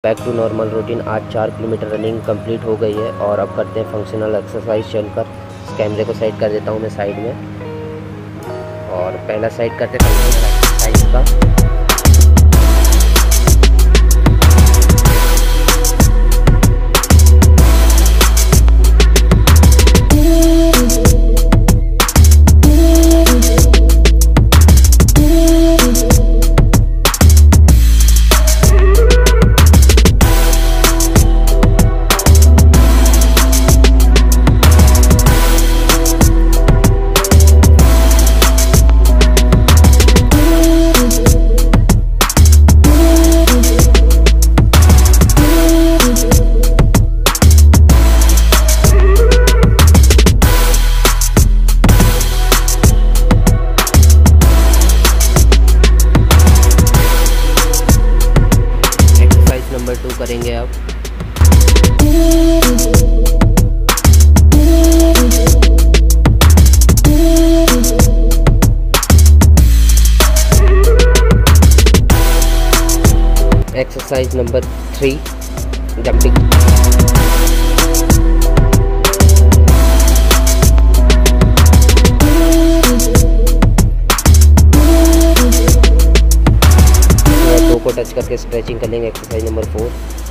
Back to normal routine. आज 4 kilometre running complete हो गई है और अब करते हैं फंक्शनल एक्सरसाइज। चलकर कैमरे को साइड कर देता हूँ मैं साइड में, और पहला साइड करते हैं फंक्शनल एक्सरसाइज का। नंबर 2 करेंगे अब। Exercise number 3 jumping. को टच करके स्ट्रेचिंग कर लेंगे। Exercise number 4।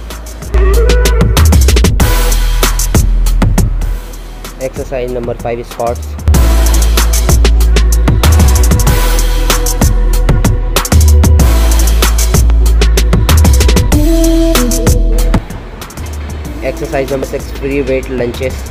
Exercise number 5 squats. Exercise number 6 free weight lunges.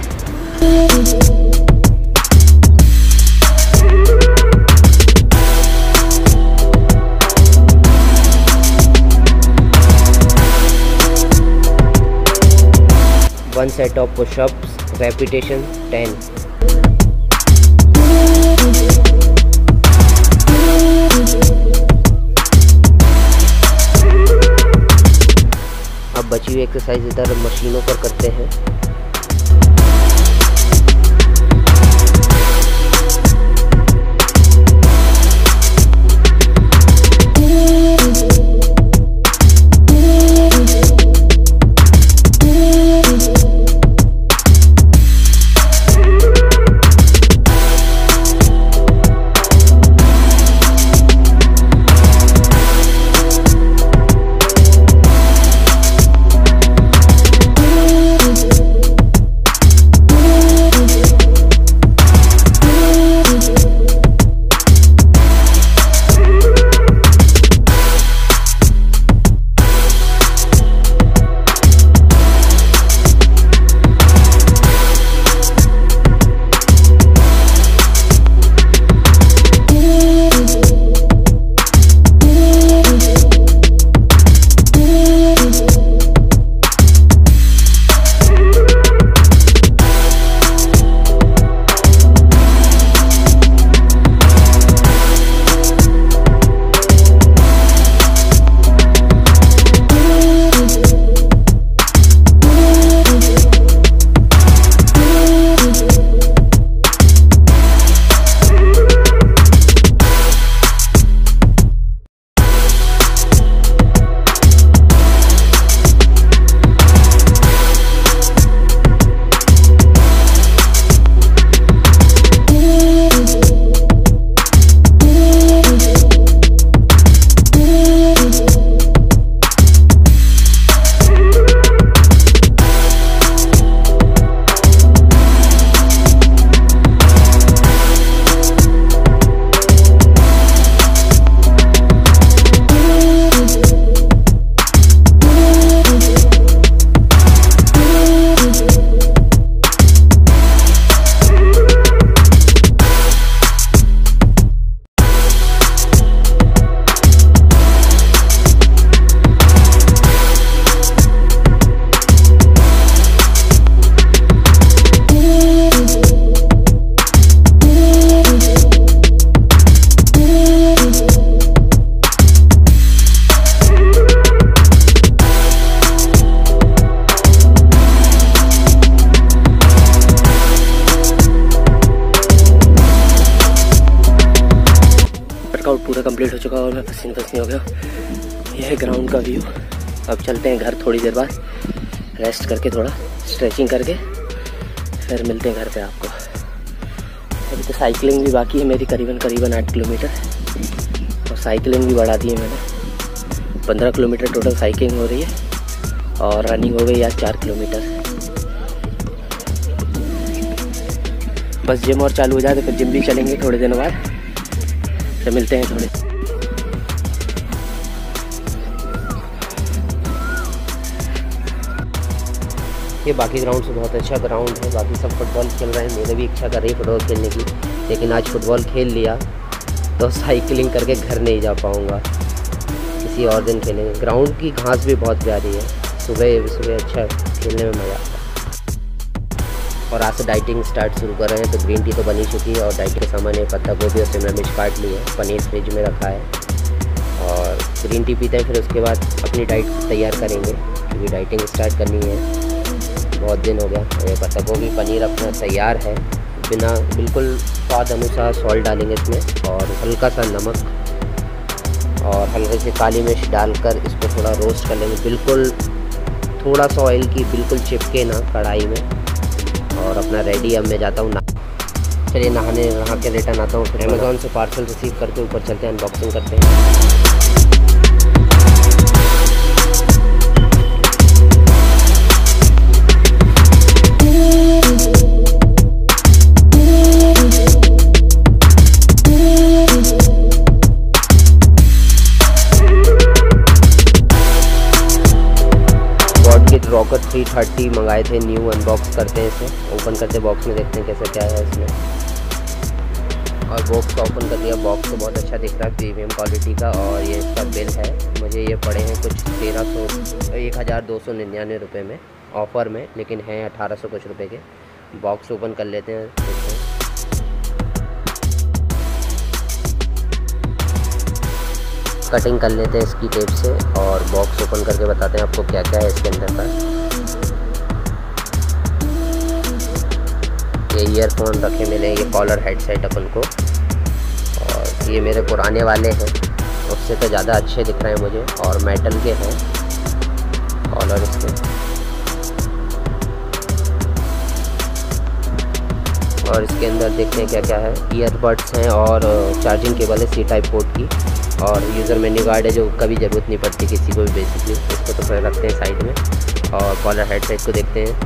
One set of push-ups, repetition 10. अब बची हुई एक्सरसाइज इधर मशीनों पर करते हैं। वर्कआउट पूरा कंप्लीट हो चुका और मैं पसीने पसीने हो गया। यह है ग्राउंड का व्यू। अब चलते हैं घर थोड़ी देर बाद, रेस्ट करके थोड़ा स्ट्रेचिंग करके फिर मिलते हैं घर पे आपको। अभी तो साइकिलिंग भी बाकी है मेरी, करीबन 8 किलोमीटर, और साइकिलिंग भी बढ़ा दी है मैंने। 15 किलोमीटर टोटल साइकिलिंग हो रही है और रनिंग हो गई आज 4 किलोमीटर। बस जिम और चालू हो जाए तो फिर जिम भी चलेंगे थोड़े दिनों बाद, तो मिलते हैं थोड़े। ये बाकी ग्राउंड से बहुत अच्छा ग्राउंड है, बाकी सब फुटबॉल खेल रहे हैं, मेरे भी इच्छा कर रही है फुटबॉल खेलने की, लेकिन आज फुटबॉल खेल लिया तो साइकिलिंग करके घर नहीं जा पाऊँगा, किसी और दिन खेलेंगे। ग्राउंड की घास भी बहुत प्यारी है, सुबह अच्छा खेलने में मज़ा आता है। और आज से डाइटिंग स्टार्ट शुरू कर रहे हैं, तो ग्रीन टी तो बनी चुकी है और डाइटिंग का सामान है, पत्ता गोभी और शिमला मिर्च काट ली है, पनीर फ्रिज में रखा है, और ग्रीन टी पीते हैं, फिर उसके बाद अपनी डाइट तैयार करेंगे क्योंकि डाइटिंग स्टार्ट करनी है, बहुत दिन हो गया। ये पत्ता गोभी पनीर अपना तैयार है, बिल्कुल स्वाद अनुसार सॉल्ट डालेंगे इसमें और हल्का सा नमक और हल्के से काली मिर्च डालकर इसको थोड़ा रोस्ट कर लेंगे, बिल्कुल थोड़ा सा ऑयल की बिल्कुल चिपके ना कढ़ाई में, और अपना रेडी। अब मैं जाता हूँ चलिए नहा के रिटर्न आता हूँ, फिर अमेज़ॉन से पार्सल रिसीव करके ऊपर चलते हैं, अनबॉक्सिंग करते हैं। रॉकर 330 मंगाए थे न्यू, अनबॉक्स करते हैं इसे, ओपन करते बॉक्स में देखते हैं कैसा क्या है इसमें। और बॉक्स को ओपन कर दिया, बॉक्स तो बहुत अच्छा दिख रहा है, प्रीमियम क्वालिटी का, और ये इसका बिल है, मुझे ये पड़े हैं कुछ 1299 रुपये में ऑफ़र में, लेकिन हैं 1800 कुछ रुपये के। बॉक्स ओपन कर लेते हैं, देखते हैं। कटिंग कर लेते हैं इसकी टेप से और बॉक्स ओपन करके बताते हैं आपको क्या क्या है इसके अंदर का। ये ईयरफोन रखे मिले, ये कॉलर हेडसेट अपन को, और ये मेरे पुराने वाले हैं, उससे तो ज़्यादा अच्छे दिख रहे हैं मुझे, और मेटल के हैं कॉलर इसके। और इसके अंदर देखते हैं क्या क्या है, ईयरबड्स हैं और चार्जिंग केबल है सी टाइप पोर्ट की, और यूज़र मेन्यू कार्ड है जो कभी ज़रूरत नहीं पड़ती किसी को भी बेसिकली, इसको तो फिर रखते हैं साइड में। और कॉलर हेडसेट को देखते हैं,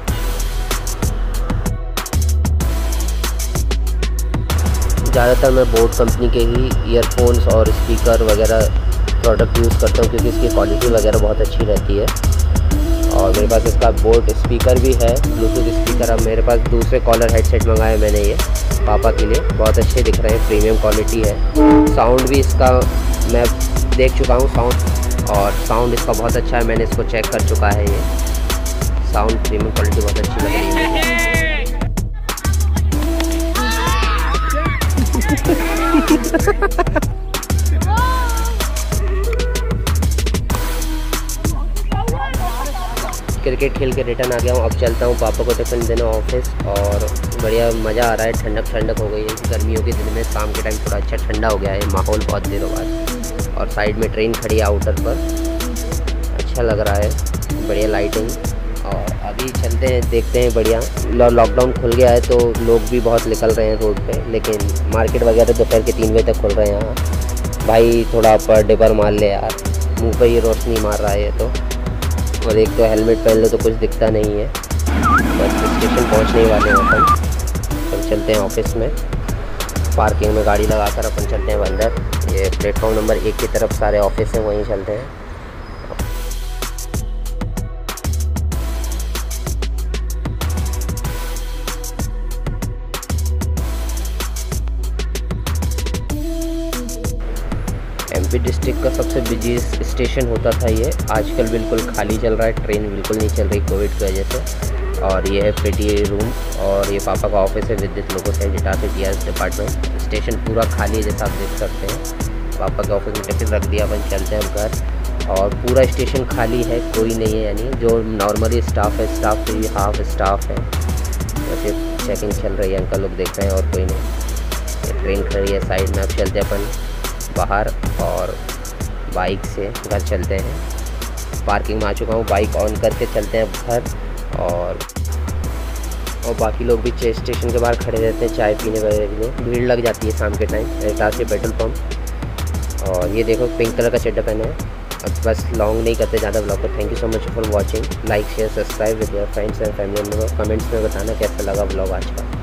ज़्यादातर मैं बोट कंपनी के ही ईयरफोन्स और स्पीकर वगैरह प्रोडक्ट यूज़ करता हूँ क्योंकि इसकी क्वालिटी वगैरह बहुत अच्छी रहती है। और मेरे पास इसका बोट स्पीकर भी है, ब्लूटूथ स्पीकर। अब मेरे पास दूसरे कॉलर हेडसेट मंगाए मैंने, ये पापा के लिए, बहुत अच्छे दिख रहे हैं, प्रीमियम क्वालिटी है। साउंड भी इसका मैं देख चुका हूँ साउंड, और साउंड इसका बहुत अच्छा है, मैंने इसको चेक कर चुका है, ये साउंड प्रीमियम क्वालिटी बहुत अच्छी लग रही है। क्रिकेट खेल के रिटर्न आ गया हूँ, अब चलता हूँ पापा को टिफिन देना ऑफिस, और बढ़िया मज़ा आ रहा है, ठंडक हो गई है गर्मियों के दिन में, शाम के टाइम थोड़ा अच्छा ठंडा हो गया है माहौल बहुत देरों बाद। और साइड में ट्रेन खड़ी है आउटर पर, अच्छा लग रहा है, बढ़िया लाइटिंग। और अभी चलते हैं, देखते हैं, बढ़िया लॉकडाउन खुल गया है तो लोग भी बहुत निकल रहे हैं रोड पे, लेकिन मार्केट वगैरह दोपहर के 3 बजे तक खुल रहे हैं यहाँ। भाई थोड़ा पर डिपर मार ले यार, मुँह पे ही रोशनी मार रहा है ये तो, और एक तो हेलमेट पहन लो तो कुछ दिखता नहीं है। बस स्टेशन पहुंचने ही वाले हैं अपन चलते हैं ऑफिस में, पार्किंग में गाड़ी लगाकर अपन चलते हैं अंदर। ये प्लेटफॉर्म नंबर 1 की तरफ सारे ऑफिस हैं, वहीं चलते हैं। एमपी डिस्ट्रिक्ट का सबसे बिजी स्टेशन होता था ये, आजकल बिल्कुल खाली चल रहा है, ट्रेन बिल्कुल नहीं चल रही कोविड की वजह से। और ये है पीटी रूम, और ये पापा का ऑफिस है विद्युत लोको से टीआरएस डिपार्टमेंट। स्टेशन पूरा खाली है जैसा आप देख सकते हैं। पापा के ऑफिस में टिफिन रख दिया, अपन चलते हैं घर, और पूरा स्टेशन खाली है, कोई नहीं है, यानी जो नॉर्मली स्टाफ है, स्टाफ भी हाफ स्टाफ है, वैसे चेकिंग चल रही है, अंकल लोग देख रहे हैं और कोई नहीं। ये ट्रेन खड़ी है साइड में, अब चलते हैं अपन बाहर और बाइक से घर चलते हैं। पार्किंग में आ चुका हूँ। बाइक ऑन करके चलते हैं घर। और बाकी लोग भी स्टेशन के बाहर खड़े रहते हैं चाय पीने वगैरह के लिए। भीड़ लग जाती है शाम के टाइम एटाज के पेट्रोल पंप। और ये देखो पिंक कलर का चड्डा पहना है। अब बस लॉन्ग नहीं करते ज़्यादा ब्लॉग को। Thank you so much for watching. Like share subscribe with your friends and family member. Comments में बताना कैसा लगा ब्लॉग आज का।